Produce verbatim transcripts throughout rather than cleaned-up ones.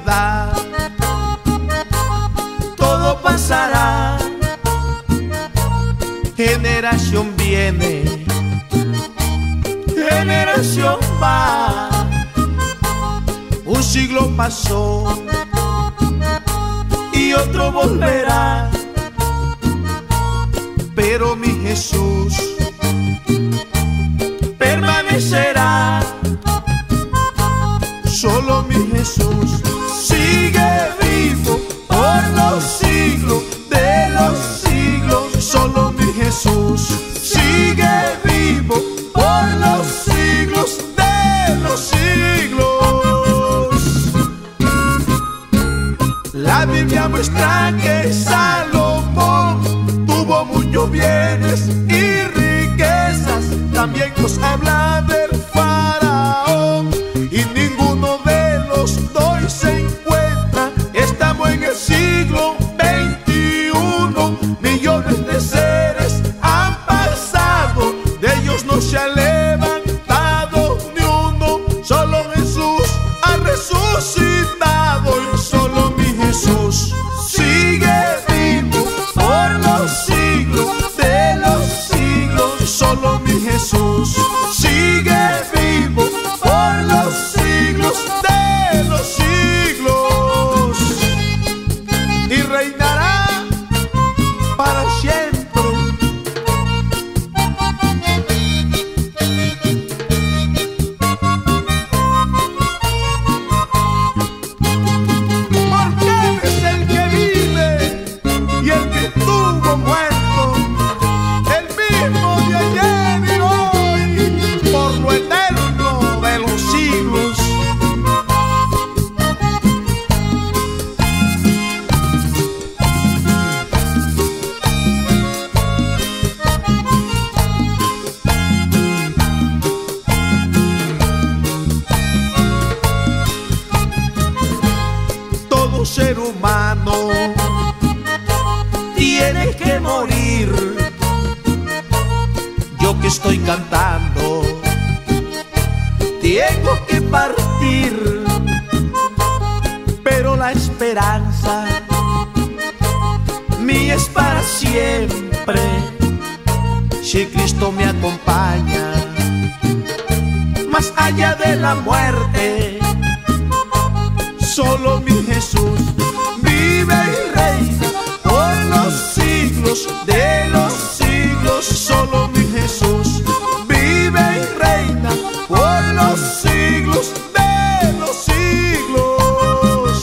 verdad. Todo pasará, generación viene, generación va. Un siglo pasó y otro volverá, pero mi Jesús permanecerá. Solo mi Jesús sigue vivo por los siglos de los siglos. Solo mi Jesús sigue vivo por los siglos de los siglos. La Biblia muestra que Salomón tuvo muchos bienes y riquezas. También nos habla del faraón y ninguno de los dos se encuentra. Estamos en el siglo veintiuno. Millones de seres han pasado, de ellos no se ha levantado ni uno. Solo Jesús ha resucitado y solo mi Jesús sigue vivo por los siglos de los siglos. Solo mi Jesús sigue vivo por los siglos de los siglos y reinará para siempre. Porque Él es el que vive y el que estuvo muerto, el mismo de ayer y hoy, por lo eterno de los siglos. Todo ser humano tiene que morir. Yo que estoy cantando tengo que partir, pero la esperanza mía es para siempre. Si Cristo me acompaña más allá de la muerte, solo mi Jesús vive y reina por los siglos de los siglos. Solo mi Jesús vive y reina por los siglos de los siglos.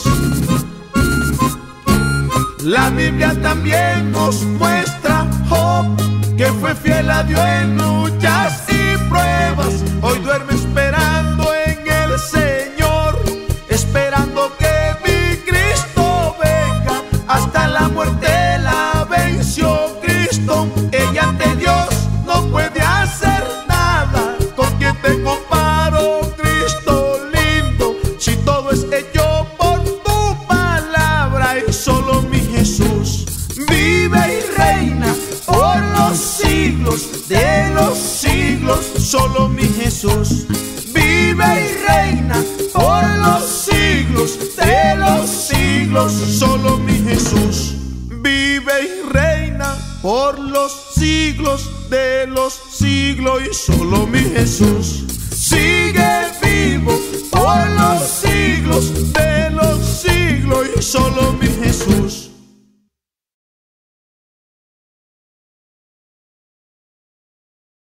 La Biblia también nos muestra Job, que fue fiel a Dios en luchas y pruebas. Hoy duerme esperando en el Señor, esperando que mi Cristo venga. Hasta la muerte la venció Cristo. Ella ante Dios no puede hacer nada. ¿Con quién te comparo, Cristo lindo? Si todo es hecho por tu palabra. Y solo mi Jesús vive y reina por los siglos de los siglos. Solo mi Jesús vive y reina por los siglos de los siglos. Solo mi Jesús vive y reina por los siglos de los siglos. Y solo mi Jesús sigue vivo por